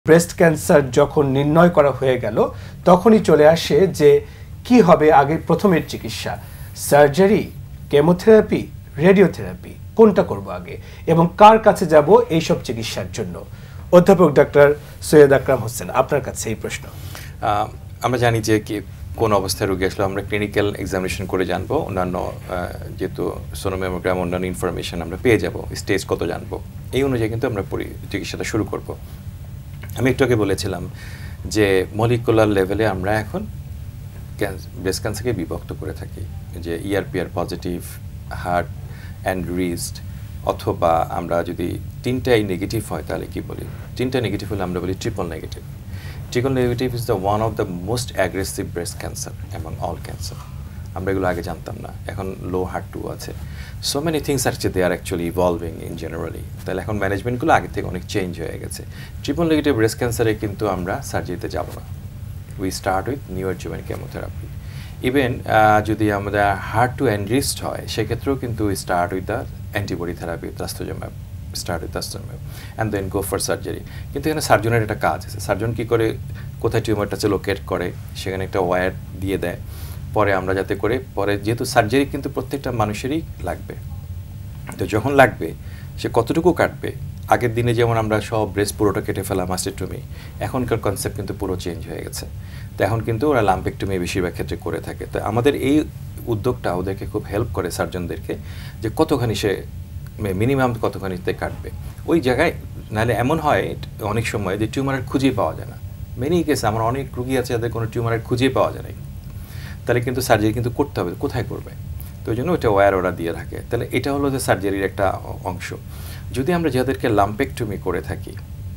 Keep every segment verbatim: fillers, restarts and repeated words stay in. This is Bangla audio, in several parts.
ব্রেস্ট ক্যান্সার যখন নির্ণয় করা হয়ে গেল তখনই চলে আসে যে কি হবে আগে প্রথমের চিকিৎসা, সার্জারি, কেমোথেরাপি, রেডিওথেরাপি, কোনটা করব আগে এবং কার কাছে যাব এই সব চিকিৎসার জন্য। অধ্যাপক ডাক্তার সৈয়দ আকরাম হোসেন, আপনার কাছে এই প্রশ্ন। আমরা জানি যে কি কোন অবস্থায় রোগী আসলে আমরা ক্লিনিক্যাল এক্সামিনেশন করে জানবো, অন্যান্য যেহেতু সোনোম্যামোগ্রাম অন্যান্য ইনফরমেশন আমরা পেয়ে যাব, স্টেজ কত জানবো, এই অনুযায়ী কিন্তু আমরা চিকিৎসাটা শুরু করব। আমি একটু আগে বলেছিলাম যে মলিকুলার লেভেলে আমরা এখন ব্রেস্ট ক্যান্সারকে বিভক্ত করে থাকি, যে ER PR positive, heart and rest, অথবা আমরা যদি তিনটাই নেগেটিভ হয় তাহলে কি বলি, তিনটা নেগেটিভ হলে আমরা বলি triple negative. Triple negative is the one of the most aggressive breast cancer among all cancer. আমরা এগুলো আগে জানতাম না, এখন লো হার্ট টু আছে, so many things are they are actually evolving in generally. তাহলে এখন ম্যানেজমেন্টগুলো আগে থেকে অনেক চেঞ্জ হয়ে গেছে। ট্রিপল নেগেটিভ ব্রেস্ট ক্যান্সারে কিন্তু আমরা সার্জারিতে যাব না, we start with neoadjuvant chemotherapy. Even যদি আমাদের হার্ট টু এনরিস্ট হয় সেক্ষেত্রেও কিন্তু we start with the antibody therapy, trastuzumab, start with trastuzumab and then go for surgery. কিন্তু এখানে সার্জনের একটা কাজ আছে, সার্জন কী করে, কোথায় টিউমারটা লোকেট করে, সেখানে একটা ওয়্যার দিয়ে দেয়, পরে আমরা যাতে করে পরে, যেহেতু সার্জারি কিন্তু প্রত্যেকটা মানুষেরই লাগবে, তো যখন লাগবে সে কতটুকু কাটবে। আগের দিনে যেমন আমরা সব ব্রেস্ট পুরোটা কেটে ফেলা মাস্টেক্টমি, এখনকার কনসেপ্ট কিন্তু পুরো চেঞ্জ হয়ে গেছে। তো এখন কিন্তু ওরা লাম্পেক্টমি বেশিরভাগ ক্ষেত্রে করে থাকে। তো আমাদের এই উদ্যোগটা ওদেরকে খুব হেল্প করে সার্জনদেরকে, যে কতখানি সে মিনিমাম কতখানিতে কাটবে ওই জায়গায়। নাহলে এমন হয় অনেক সময় যে টিউমারের খুঁজেই পাওয়া যায় না, মেনি কেসে আমার অনেক রুগী আছে যাদের কোনো টিউমারের খুঁজেই পাওয়া যায় না, তাহলে কিন্তু সার্জারি কিন্তু করতে হবে, কোথায় করবে, তো ওই জন্য ওইটা ওয়্যার ওরা দিয়ে রাখে। তাহলে এটা হলো যে সার্জারির একটা অংশ। যদি আমরা যাদেরকে লাম্পেক্টমি করে থাকি,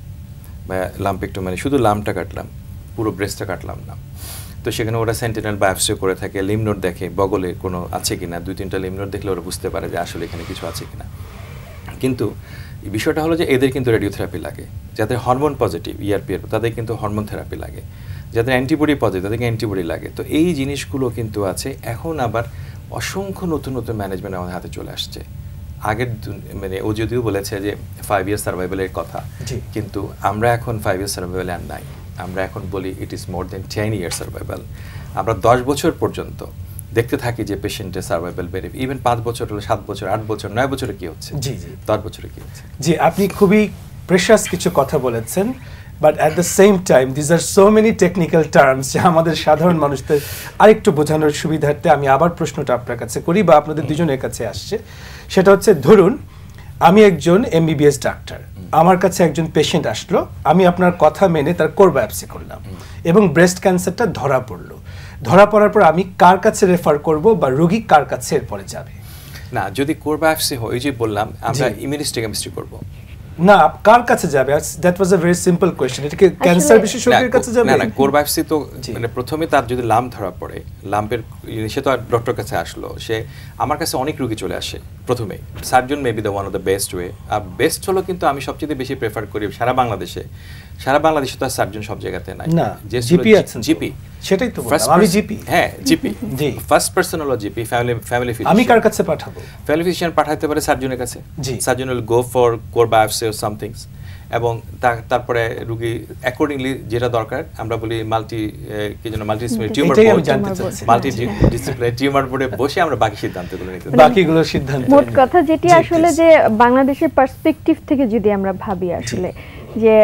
বা লাম্পেক্টমি মানে শুধু লামটা কাটলাম, পুরো ব্রেস্টটা কাটলাম না, তো সেখানে ওরা সেন্টিনেল বায়োপসি করে থাকে, লিমনোড দেখে বগলে কোনো আছে কিনা, দুই তিনটা লিমনোড দেখলে ওরা বুঝতে পারে যে আসলে এখানে কিছু আছে কিনা। কিন্তু বিষয়টা হলো যে এদের কিন্তু রেডিওথেরাপি লাগে, যাদের হরমোন পজিটিভ ইআরপিআর তাদের কিন্তু হরমোন থেরাপি লাগে, যাদের অ্যান্টিবডি পজিটিভ তাদেরকে অ্যান্টিবডি লাগে। তো এই জিনিসগুলো কিন্তু আছে। এখন আবার অসংখ্য নতুন নতুন ম্যানেজমেন্ট আমাদের হাতে চলে আসছে। আগের মানে ও যদিও বলেছে যে ফাইভ ইয়ার সার্ভাইভালের কথা, কিন্তু আমরা এখন ফাইভ ইয়ার সার্ভাইভাল আর নাই, আমরা এখন বলি it is more than ten year survival. আমরা দশ বছর পর্যন্ত দেখতে থাকি যে পেশেন্টের সার্ভাইভাল বেড়ে, ইভেন পাঁচ বছর হলে, সাত বছর, আট বছর, নয় বছরে কি হচ্ছে, জি জি দশ বছরে কি হচ্ছে। জি, আপনি খুবই প্রেশাস কিছু কথা বলেছেন, but at the same time these are so many technical terms যে আমাদের সাধারণ মানুষদের আরেকটু বোঝানোর সুবিধার্থে আমি আবার প্রশ্নটা আপনার কাছে করি, বা আপনাদের দুজনের কাছে আসছে। সেটা হচ্ছে, ধরুন আমি একজন এমবিবিএস ডাক্তার, আমার কাছে একজন পেশেন্ট আসলো, আমি আপনার কথা মেনে তার কোর বায়োপসি করলাম এবং ব্রেস্ট ক্যান্সারটা ধরা পড়লো। ধরা পড়ার পর আমি কার কাছে রেফার করব বা রোগী কার কাছে এরপরে যাবে? না, যদি কোর বায়োপসি হয়, যে বললাম আমরা ইমিউনোহিস্টোকেমিস্ট্রি করব না, কার কাছে যাবে? That was a very simple question. এটা কি ক্যান্সার বিশেষজ্ঞের কাছে যাবে? না না, কোর বায়োপসি তো মানে প্রথমে তার যদি লাম্প ধরা পড়ে, লাম্পের সে তো আর ডক্টর কাছে আসলো, সে আমার কাছে অনেক রোগী চলে আসে প্রথমে, surgeon may be the one of the best way. আর বেস্ট হলো কিন্তু আমি সবচেয়ে বেশি প্রেফার করি সারা বাংলাদেশে, সারা বাংলাদেশে তো আর সার্জন সব জায়গাতে নাই, না জিপি আছেন, জিপি, সেটাই তো বললাম আমি জিপি। হ্যাঁ জিপি, জি ফার্স্ট পারসন হলো জিপি, ফ্যামিলি ফ্যামিলি ফিজিশিয়ান। আমি কার কাছে পাঠাবো? ফ্যামিলি ফিজিশিয়ান পাঠাতে পারে সার্জনের কাছে, the surgeon will go for core biopsy or somethings, এবং তারপরে রোগী অ্যাকর্ডিংলি যেটা দরকার আমরা বলি মাল্টি কি যেন multi tumour board, multidisciplinary tumour বোর্ডে বসে আমরা বাকি সিদ্ধান্তগুলো নিতে পারি, বাকিগুলো সিদ্ধান্ত। মোট কথা যেটি আসলে যে বাংলাদেশের পার্সপেক্টিভ থেকে যদি আমরা ভাবি আসলে যে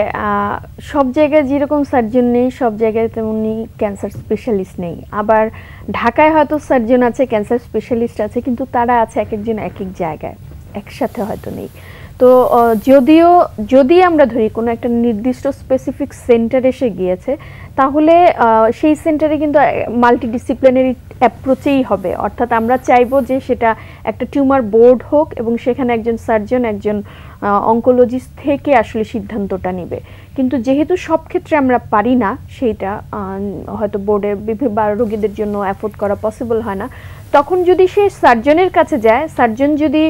সব জায়গায় যেরকম সার্জন নেই, সব জায়গায় তেমনি ক্যান্সার স্পেশালিস্ট নেই। আবার ঢাকায় হয়তো সার্জন আছে, ক্যান্সার স্পেশালিস্ট আছে, কিন্তু তারা আছে এক একজন এক এক জায়গায়, একসাথে হয়তো নেই। তো যদিও যদি আমরা ধরি কোনো একটা নির্দিষ্ট স্পেসিফিক সেন্টার এসে গিয়েছে, তাহলে সেই সেন্টারে কিন্তু মাল্টিডিসিপ্লিনারি অ্যাপ্রোচেই হবে। অর্থাৎ আমরা চাইবো যে সেটা একটা টিউমার বোর্ড হোক এবং সেখানে একজন সার্জন, একজন অঙ্কোলজিস্ট থেকে আসলে সিদ্ধান্তটা নেবে। কিন্তু যেহেতু সব ক্ষেত্রে আমরা পারি না, সেইটা হয়তো বোর্ডে বিভিন্ন রোগীদের জন্য অ্যাফোর্ড করা পসিবল হয় না, তখন যদি সে সার্জনের কাছে যায়, সার্জন যদি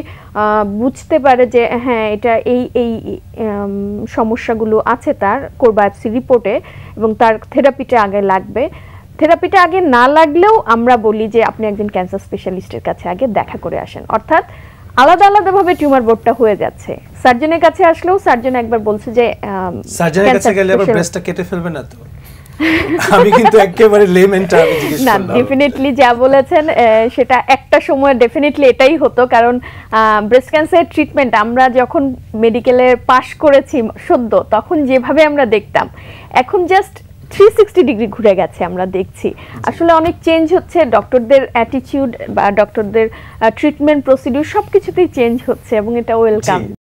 বুঝতে পারে যে হ্যাঁ এটা এই এই সমস্যাগুলো আছে তার কোর বায়োপসি রিপোর্টে এবং তার থেরাপিটা আগে লাগবে, থেরাপিটা আগে না লাগলেও আমরা বলি যে আপনি একজন ক্যান্সার স্পেশালিস্টের কাছে আগে দেখা করে আসেন। অর্থাৎ আলাদা আলাদা ভাবে টিউমার বোর্ডটা হয়ে যাচ্ছে। সার্জনের কাছে আসলেও সার্জন একবার বলছে যে সার্জনের কাছে গেলে আবার ব্রেস্টটা কেটে ফেলবে না তো? আমি কিন্তু একেবারে লেমেনটা আমি জিজ্ঞেস করলাম। না, ডেফিনেটলি যা বলেছেন সেটা একটা সময় ডেফিনেটলি এটাই হতো, কারণ ব্রেস্ট ক্যান্সার ট্রিটমেন্ট আমরা যখন মেডিকেলে পাশ করেছি সদ্য, তখন যেভাবে আমরা দেখতাম, এখন জাস্ট থ্রি সিক্সটি ডিগ্রি ঘুরে গেছে। আমরা দেখছি আসলে অনেক চেঞ্জ হচ্ছে, ডক্টরদের অ্যাটিটিউড বা ডক্টরদের ট্রিটমেন্ট প্রসিডিউর সবকিছুতেই চেঞ্জ হচ্ছে এবং এটা ওয়েলকাম।